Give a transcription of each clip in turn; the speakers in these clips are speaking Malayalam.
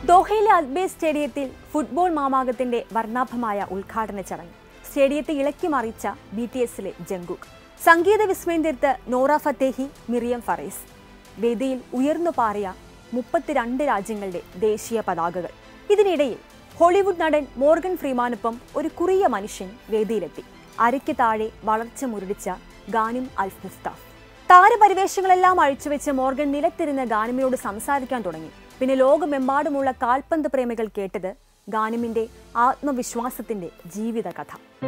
ദോഹയിലെ അൽബേ സ്റ്റേഡിയത്തിൽ ഫുട്ബോൾ മാമാകത്തിന്റെ വർണ്ണാഭമായ ഉദ്ഘാടന ചടങ്ങ്. സ്റ്റേഡിയത്തെ ഇളക്കി മറിച്ച BTSലെ ജങ്കുക്. സംഗീത വിസ്മയം തീർത്ത് നോറ ഫത്തേഹി, മിറിയം ഫറേസ്. വേദിയിൽ ഉയർന്നു പാറിയ 32 രാജ്യങ്ങളുടെ ദേശീയ പതാകകൾ. ഇതിനിടയിൽ ഹോളിവുഡ് നടൻ മോർഗൻ ഫ്രീമാനൊപ്പം ഒരു കുറിയ മനുഷ്യൻ വേദിയിലെത്തി. അരയ്ക്ക് താഴെ വളർച്ച മുരടിച്ച ഗാനിം അൽ-മുസ്താഫ്. താരപരിവേഷങ്ങളെല്ലാം അഴിച്ചുവെച്ച് മോർഗൻ നിലത്തിരുന്ന് ഗാനിമിനോട് സംസാരിക്കാൻ തുടങ്ങി. പിന്നെ ലോകമെമ്പാടുമുള്ള കാൽപന്ത് പ്രേമികൾ കേട്ടത് ഗാനിമിന്റെ ആത്മവിശ്വാസത്തിന്റെ ജീവിതകഥ.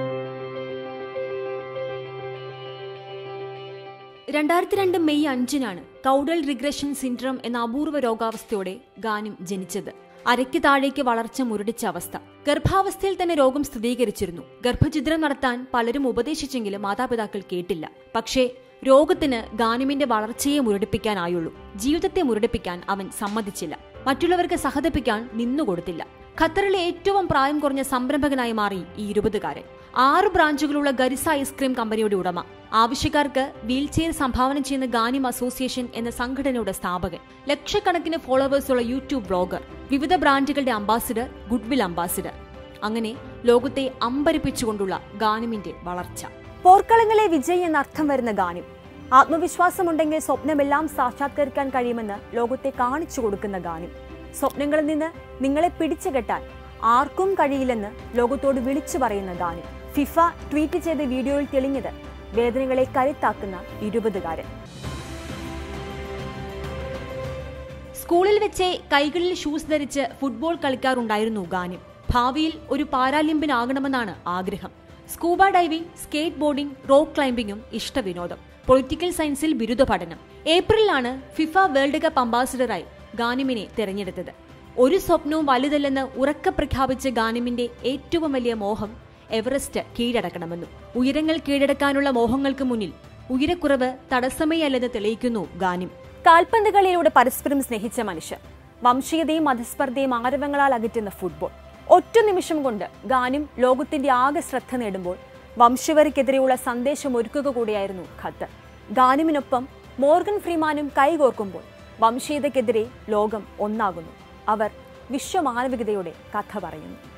2002 മെയ് 5-നാണ് കൗഡൽ റിഗ്രഷൻ സിൻഡ്രം എന്ന അപൂർവ രോഗാവസ്ഥയോടെ ഗാനിം ജനിച്ചത്. അരയ്ക്ക് താഴേക്ക് വളർച്ച മുരടിച്ച അവസ്ഥ. ഗർഭാവസ്ഥയിൽ തന്നെ രോഗം സ്ഥിരീകരിച്ചിരുന്നു. ഗർഭഛിദ്രം നടത്താൻ പലരും ഉപദേശിച്ചെങ്കിലും മാതാപിതാക്കൾ കേട്ടില്ല. പക്ഷേ രോഗത്തിന് ഗാനിമിന്റെ വളർച്ചയെ മുരടിപ്പിക്കാനായുള്ളൂ. ജീവിതത്തെ മുരടിപ്പിക്കാൻ അവൻ സമ്മതിച്ചില്ല. മറ്റുള്ളവർക്ക് സഹതപിക്കാൻ നിന്നുകൊടുത്തില്ല. ഖത്തറിലെ ഏറ്റവും പ്രായം കുറഞ്ഞ സംരംഭകനായി മാറി ഈ 20-കാരൻ. 6 ബ്രാഞ്ചുകളുള്ള ഗരിസ ഐസ്ക്രീം കമ്പനിയുടെ ഉടമ. ആവശ്യക്കാർക്ക് വീൽചെയർ സംഭാവന ചെയ്യുന്ന ഗാനിം അസോസിയേഷൻ എന്ന സംഘടനയുടെ സ്ഥാപകൻ. ലക്ഷക്കണക്കിന് ഫോളോവേഴ്സുള്ള യൂട്യൂബ് ബ്ലോഗർ. വിവിധ ബ്രാൻഡുകളുടെ അംബാസിഡർ, ഗുഡ്വിൽ അംബാസിഡർ. അങ്ങനെ ലോകത്തെ അമ്പരിപ്പിച്ചുകൊണ്ടുള്ള ഗാനിമിന്റെ വളർച്ച. പോർക്കളങ്ങളിലെ വിജയ് എന്നർത്ഥം വരുന്ന ഗാനിം. ആത്മവിശ്വാസമുണ്ടെങ്കിൽ സ്വപ്നമെല്ലാം സാക്ഷാത്കരിക്കാൻ കഴിയുമെന്ന് ലോകത്തെ കാണിച്ചു കൊടുക്കുന്ന ഗാനിം. സ്വപ്നങ്ങളിൽ നിന്ന് നിങ്ങളെ പിടിച്ചു കെട്ടാൻ ആർക്കും കഴിയില്ലെന്ന് ലോകത്തോട് വിളിച്ചു പറയുന്ന ഗാനിം. ഫിഫ ട്വീറ്റ് ചെയ്ത വീഡിയോയിൽ തെളിഞ്ഞത് വേദനകളെ കരുത്താക്കുന്ന 20-കാരൻ. സ്കൂളിൽ വെച്ചേ കൈകളിൽ ഷൂസ് ധരിച്ച് ഫുട്ബോൾ കളിക്കാറുണ്ടായിരുന്നു ഗാനിം. ഭാവിയിൽ ഒരു പാരാലിമ്പ്യനാകണമെന്നാണ് ആഗ്രഹം. Scuba diving, skateboarding, rock ക്ലൈംബിംഗും ഇഷ്ടവിനോദം. പൊളിറ്റിക്കൽ സയൻസിൽ ബിരുദ പഠനം. ഏപ്രിലാണ് ഫിഫ വേൾഡ് കപ്പ് അംബാസിഡറായി ഗാനിമിനെ തെരഞ്ഞെടുത്തത്. ഒരു സ്വപ്നവും വലുതല്ലെന്ന് ഉറക്കെ പ്രഖ്യാപിച്ച ഗാനിമിന്റെ ഏറ്റവും വലിയ മോഹം എവറസ്റ്റ് കീഴടക്കണമെന്നും. ഉയരങ്ങൾ കീഴടക്കാനുള്ള മോഹങ്ങൾക്ക് മുന്നിൽ ഉയരക്കുറവ് തടസ്സമേ അല്ലെന്ന് തെളിയിക്കുന്നു ഗാനിം. കാൽപന്ത് കളിയിലൂടെ പരസ്പരം സ്നേഹിച്ച മനുഷ്യർ. വംശീയതയും മതസ്പർദ്ധയും ആരവങ്ങളാൽ അകറ്റുന്ന ഫുട്ബോൾ. ഒറ്റ നിമിഷം കൊണ്ട് ഗാനിം ലോകത്തിന്റെ ആകെ ശ്രദ്ധ നേടുമ്പോൾ വംശവരിക്കെതിരെയുള്ള സന്ദേശം ഒരുക്കുക കൂടിയായിരുന്നു ഖത്തർ. ഗാനിമിനൊപ്പം മോർഗൻ ഫ്രീമാനും കൈകോർക്കുമ്പോൾ വംശീയതയ്ക്കെതിരെ ലോകം ഒന്നാകുന്നു. അവർ വിശ്വമാനവികതയുടെ കഥ പറയുന്നു.